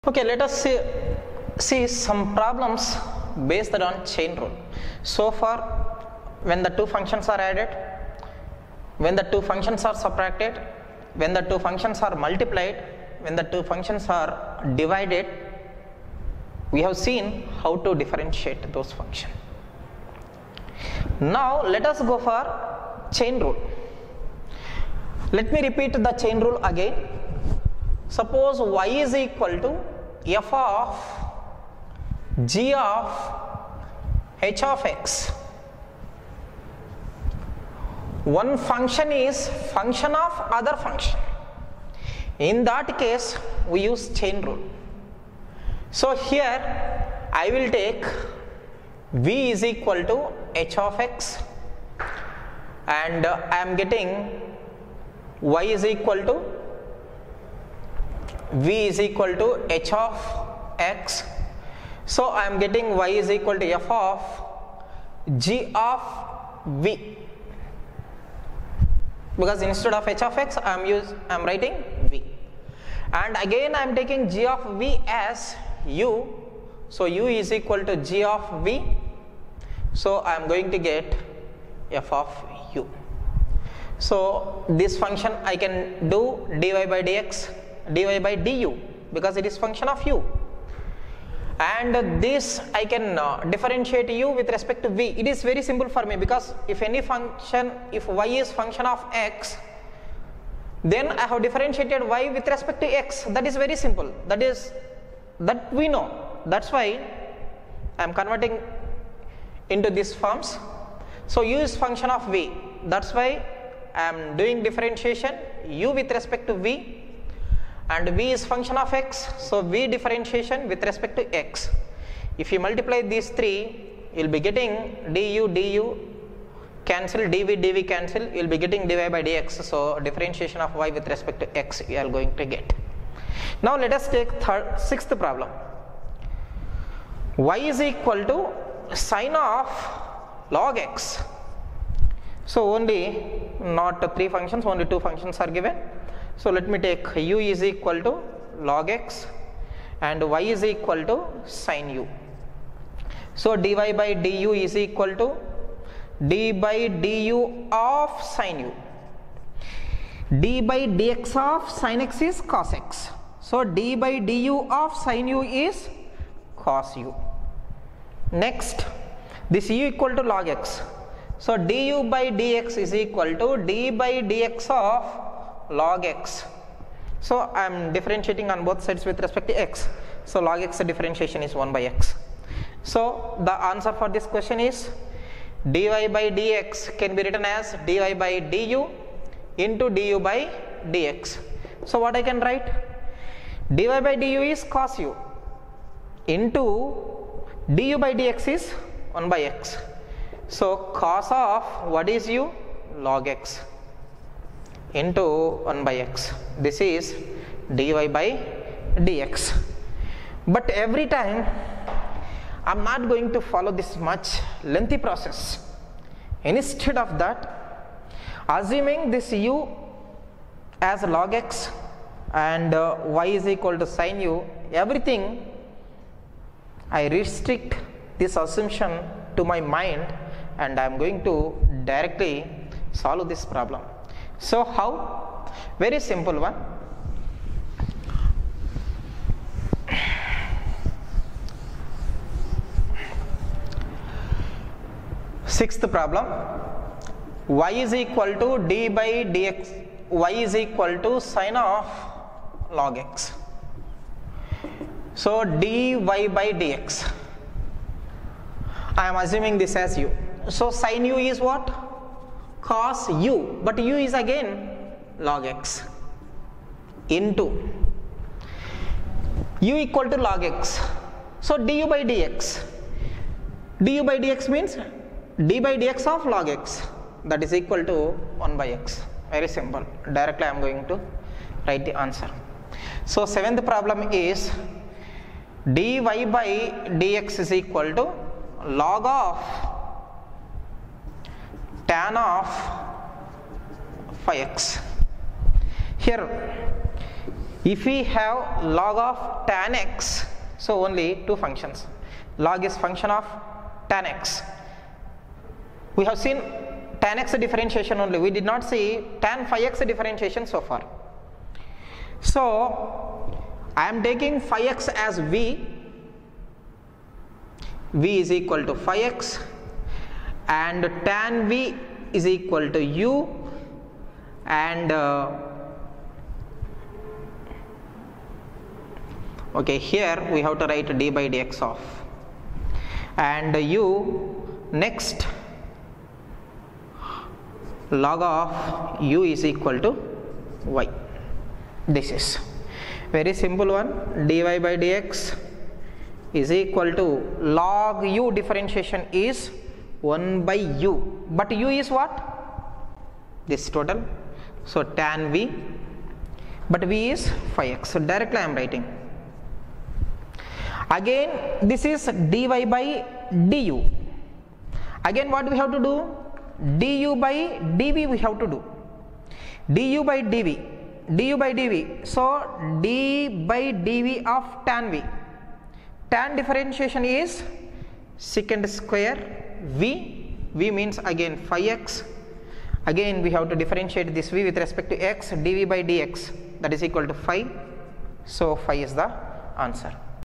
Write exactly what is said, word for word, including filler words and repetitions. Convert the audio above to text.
Okay, let us see, see some problems based on chain rule. So far, when the two functions are added, when the two functions are subtracted, when the two functions are multiplied, when the two functions are divided, we have seen how to differentiate those functions. Now let us go for chain rule. Let me repeat the chain rule again. Suppose y is equal to f of g of h of x. One function is function of other function. In that case, we use chain rule. So here I will take v is equal to h of x, and uh, I am getting y is equal to v is equal to h of x. So I am getting y is equal to f of g of v, because instead of h of x I am use I am writing v, and again I am taking g of v as u. So u is equal to g of v. So I am going to get f of u. So this function I can do dy by dx, dy by du, because it is function of u, and this I can uh, differentiate u with respect to v. It is very simple for me, because if any function, if y is function of x, then I have differentiated y with respect to x. That is very simple. That is that we know. That's why I am converting into these forms. So u is function of v. That's why I am doing differentiation u with respect to v, and v is function of x, so v differentiation with respect to x. If you multiply these three, you will be getting du, du cancel, dv, dv cancel, you will be getting dy by dx. So differentiation of y with respect to x you are going to get. Now let us take third, sixth problem. Y is equal to sine of log x. So only not three functions, only two functions are given. So let me take u is equal to log x and y is equal to sine u. So dy by du is equal to d by du of sine u. D by dx of sine x is cos x. So d by du of sine u is cos u. Next, this u equal to log x. So du by dx is equal to d by dx of log x. So I am differentiating on both sides with respect to x. So log x differentiation is one by x. So the answer for this question is dy by dx can be written as dy by du into du by dx. So what I can write? Dy by du is cos u into du by dx is one by x. So cos of what is u? Log x into one by x. This is dy by dx. But every time I am not going to follow this much lengthy process. Instead of that, assuming this u as log x and uh, y is equal to sine u, everything I restrict this assumption to my mind, and I am going to directly solve this problem. So how? Very simple one. Sixth problem. Y is equal to d by dx. Y is equal to sine of log x. So dy by dx. I am assuming this as u. So sine u is what? Cos u, but u is again log x into u equal to log x. So du by dx. Du by dx means d by dx of log x, that is equal to one by x. Very simple. Directly I am going to write the answer. So seventh problem is dy by dx is equal to log of tan of phi x. Here If we have log of tan x, so only two functions. Log is function of tan x. We have seen tan x differentiation only. We did not see tan phi x differentiation so far. So I am taking phi x as v. V is equal to phi x, and tan v is equal to u, and uh, okay, here we have to write d by dx of, and u, next log of u is equal to y. This is very simple one. Dy by dx is equal to log u differentiation is one by u, but u is what? This total. So tan v, but v is phi x. So directly I am writing. Again this is dy by du. Again what we have to do? Du by dv we have to do. Du by dv. Du by dv. So d by dv of tan v. Tan differentiation is secant square v. V means again phi x. Again we have to differentiate this v with respect to x. Dv by dx, that is equal to phi. So phi is the answer.